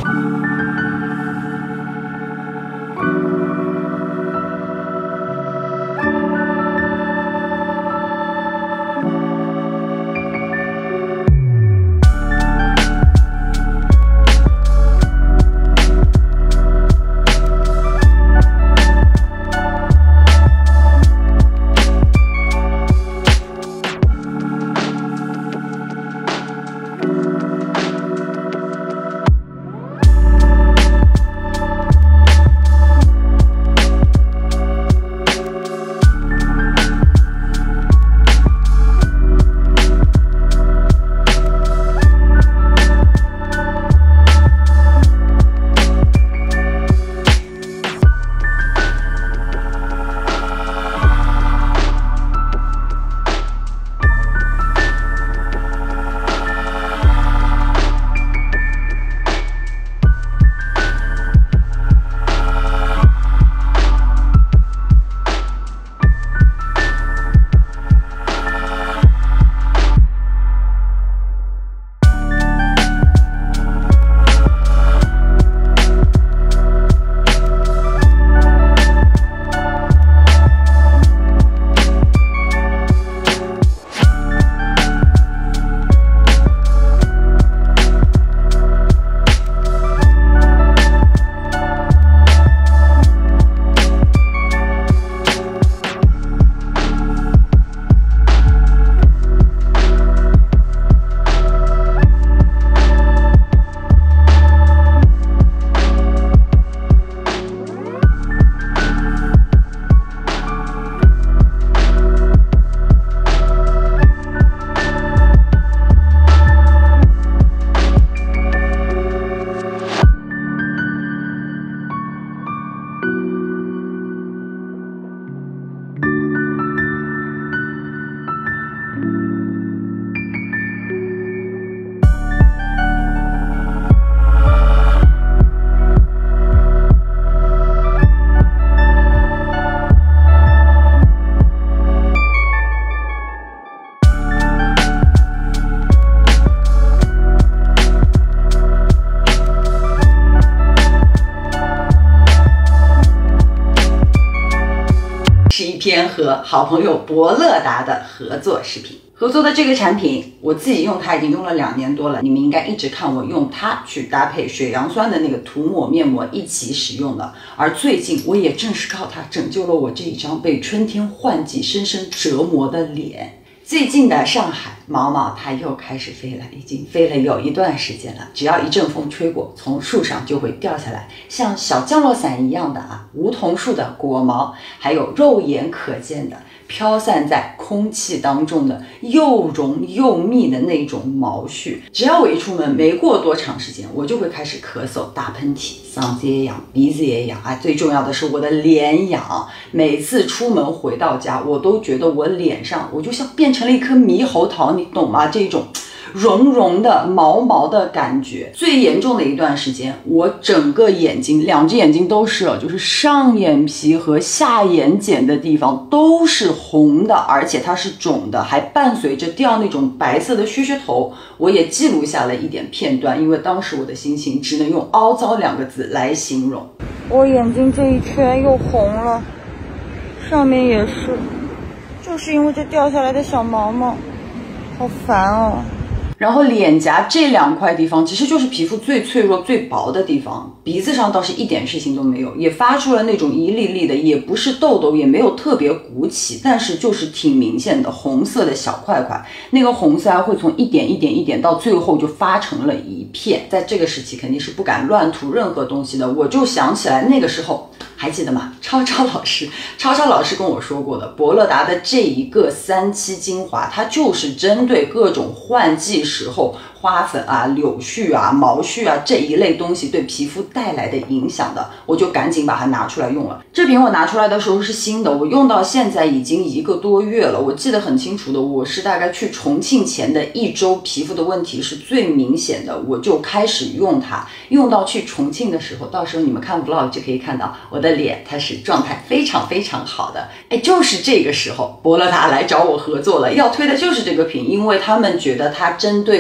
篇和好朋友博乐达的合作视频。合作的这个产品，我自己用它已经用了2年多了，你们应该一直看我用它去搭配水杨酸的那个涂抹面膜一起使用的。而最近我也正是靠它拯救了我这一张被春天换季深深折磨的脸。最近的上海毛毛它又开始飞了，已经飞了有一段时间了。只要一阵风吹过，从树上就会掉下来，像小降落伞一样的梧桐树的果毛，还有肉眼可见的飘散在空气当中的又绒又密的那种毛絮。只要我一出门，没过多长时间，我就会开始咳嗽、打喷嚏，嗓子也痒，鼻子也痒，最重要的是我的脸痒。每次出门回到家，我都觉得我脸上我就像变成了一颗猕猴桃，你懂吗？这种绒绒的毛毛的感觉。最严重的一段时间，我整个眼睛2只眼睛都是就是上眼皮和下眼睑的地方都是红的，而且它是肿的，还伴随着掉那种白色的血头。我也记录下了一点片段，因为当时我的心情只能用凹糟2个字来形容。 我眼睛这一圈又红了，上面也是，就是因为这掉下来的小毛毛，好烦哦。 然后脸颊这2块地方其实就是皮肤最脆弱最薄的地方，鼻子上倒是一点事情都没有，也发出了那种一粒粒的，也不是痘痘，也没有特别鼓起，但是就是挺明显的红色的小块块，那个红色会从一点一点一点到最后就发成了一片。在这个时期肯定是不敢乱涂任何东西的，我就想起来那个时候还记得吗？超老师跟我说过的，博乐达的这一个3期精华，它就是针对各种换季时候花粉柳絮毛絮这一类东西对皮肤带来的影响的，我就赶紧把它拿出来用了。这瓶我拿出来的时候是新的，我用到现在已经1个多月了。我记得很清楚的，我是大概去重庆前的1周皮肤的问题是最明显的，我就开始用它，用到去重庆的时候，到时候你们看 vlog 就可以看到我的脸它是状态非常非常好的。就是这个时候博乐达来找我合作了，要推的就是这个品，因为他们觉得它针对最近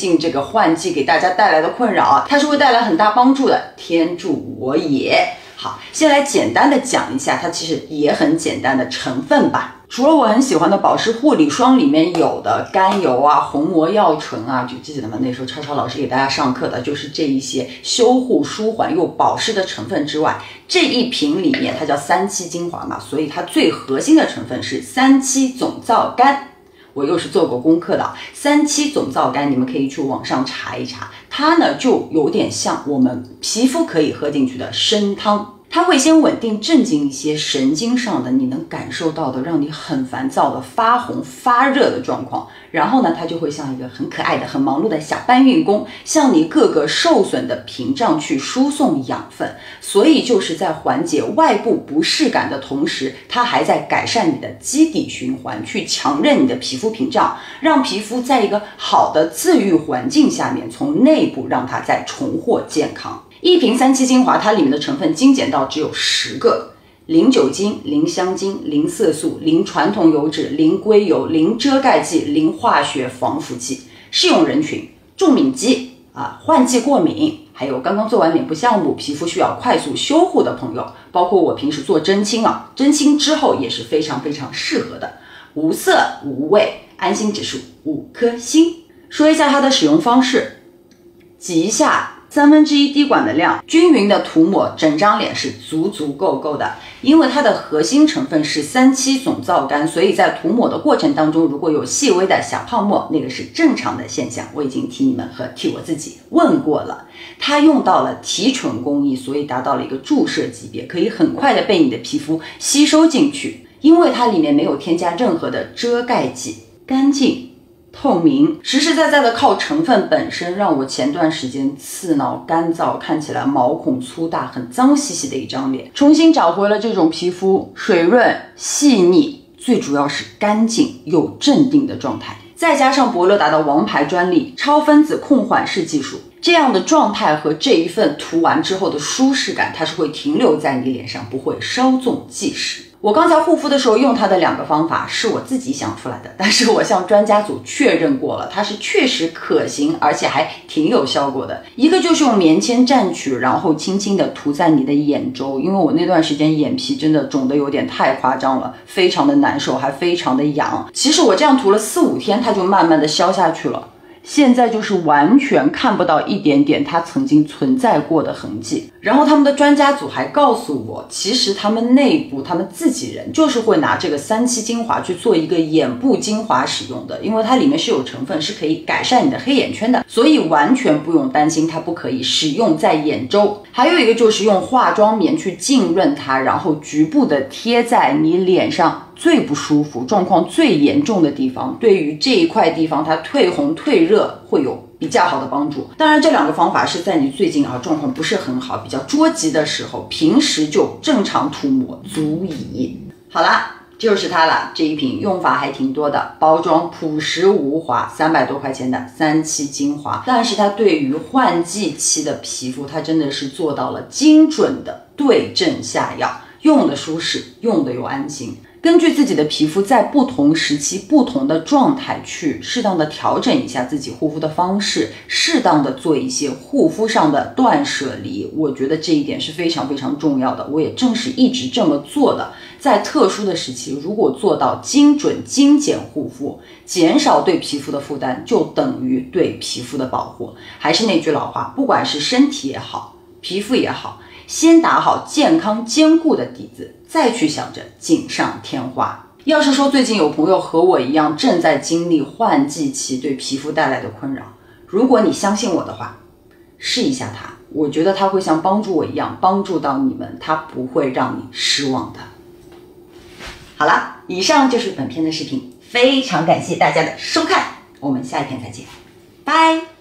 近这个换季给大家带来的困扰，它是会带来很大帮助的，天助我也。好，先来简单的讲一下它其实也很简单的成分吧。除了我很喜欢的保湿护理霜里面有的甘油啊、虹膜药醇啊，就记得吗？那时候超超老师给大家上课的就是这一些修护、舒缓又保湿的成分之外，这一瓶里面它叫3七精华嘛，所以它最核心的成分是3七总皂苷。我又是做过功课的，3七总皂苷，你们可以去网上查一查，它呢就有点像我们皮肤可以喝进去的参汤。它会先稳定镇静一些神经上的你能感受到的让你很烦躁的发红发热的状况，然后呢它就会像一个很可爱的很忙碌的小搬运工，向你各个受损的屏障去输送养分，所以就是在缓解外部不适感的同时，它还在改善你的基底循环，去强韧你的皮肤屏障，让皮肤在一个好的自愈环境下面，从内部让它再重获健康。一瓶3七精华，它里面的成分精简到只有10个，零酒精、零香精、零色素、零传统油脂、零硅油、零遮盖剂、零化学防腐剂。适用人群：重敏肌换季过敏，还有刚刚做完脸部项目，皮肤需要快速修护的朋友，包括我平时做针清针清之后也是非常非常适合的。无色无味，安心指数5颗星。说一下它的使用方式，挤一下1/3滴管的量，均匀的涂抹，整张脸是足足够够的。因为它的核心成分是3七总皂苷，所以在涂抹的过程当中，如果有细微的小泡沫，那个是正常的现象。我已经替你们和替我自己问过了。它用到了提纯工艺，所以达到了一个注射级别，可以很快的被你的皮肤吸收进去。因为它里面没有添加任何的遮盖剂，干净透明，实实在在的靠成分本身，让我前段时间刺挠、干燥，看起来毛孔粗大、很脏兮兮的一张脸，重新找回了这种皮肤水润、细腻，最主要是干净又镇定的状态。再加上博乐达的王牌专利超分子控缓式技术，这样的状态和这一份涂完之后的舒适感，它是会停留在你脸上，不会稍纵即逝。我刚才护肤的时候用它的2个方法是我自己想出来的，但是我向专家组确认过了，它是确实可行，而且还挺有效果的。一个就是用棉签蘸取，然后轻轻的涂在你的眼周，因为我那段时间眼皮真的肿得有点太夸张了，非常的难受，还非常的痒。其实我这样涂了4、5天，它就慢慢的消下去了。现在就是完全看不到一点点它曾经存在过的痕迹。然后他们的专家组还告诉我，其实他们内部他们自己人就是会拿这个3七精华去做一个眼部精华使用的，因为它里面是有成分是可以改善你的黑眼圈的，所以完全不用担心它不可以使用在眼周。还有一个就是用化妆棉去浸润它，然后局部的贴在你脸上最不舒服、状况最严重的地方，对于这一块地方它退红退热会有比较好的帮助。当然这2个方法是在你最近状况不是很好、比较捉急的时候，平时就正常涂抹足矣。好啦，就是它了。这一瓶用法还挺多的，包装朴实无华，300多块钱的3七精华，但是它对于换季期的皮肤，它真的是做到了精准的对症下药，用的舒适，用的又安心。根据自己的皮肤在不同时期不同的状态去适当的调整一下自己护肤的方式，适当的做一些护肤上的断舍离，我觉得这一点是非常非常重要的。我也正是一直这么做的。在特殊的时期，如果做到精准精简护肤，减少对皮肤的负担，就等于对皮肤的保护。还是那句老话，不管是身体也好，皮肤也好，先打好健康坚固的底子，再去想着锦上添花。要是说最近有朋友和我一样正在经历换季期对皮肤带来的困扰，如果你相信我的话，试一下它，我觉得它会像帮助我一样帮助到你们，它不会让你失望的。好了，以上就是本片的视频，非常感谢大家的收看，我们下一篇再见，拜。